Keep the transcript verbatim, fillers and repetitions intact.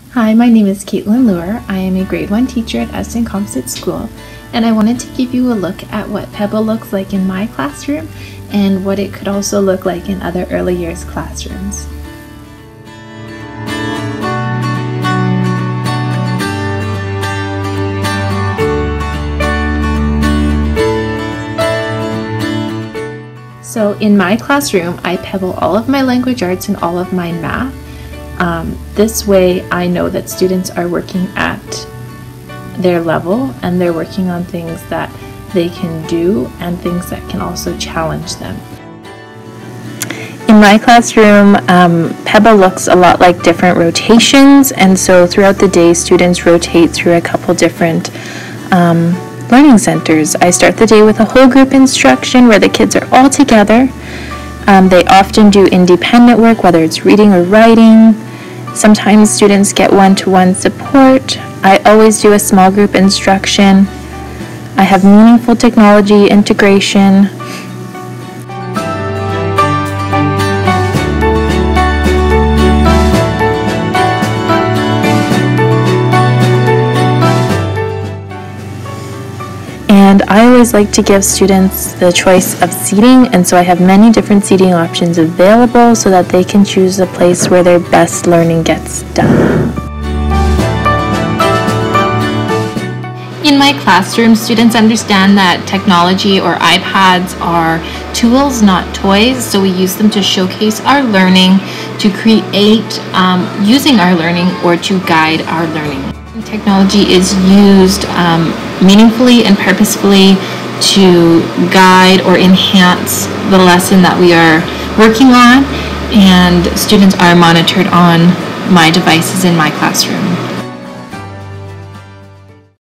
Hi, my name is Kaitlyn Leurer. I am a grade one teacher at Eston Composite School, and I wanted to give you a look at what P E B L looks like in my classroom and what it could also look like in other early years classrooms. So in my classroom, I P E B L all of my language arts and all of my math. Um, this way I know that students are working at their level and they're working on things that they can do and things that can also challenge them. In my classroom, um, P E B L looks a lot like different rotations, and so throughout the day students rotate through a couple different um, learning centers. I start the day with a whole group instruction where the kids are all together. Um, they often do independent work, whether it's reading or writing. Sometimes students get one-to-one support. I always do a small group instruction. I have meaningful technology integration. And I always like to give students the choice of seating, and so I have many different seating options available so that they can choose a place where their best learning gets done. In my classroom, students understand that technology or iPads are tools, not toys, so we use them to showcase our learning, to create um, using our learning, or to guide our learning. Technology is used um, meaningfully and purposefully to guide or enhance the lesson that we are working on, and students are monitored on my devices in my classroom.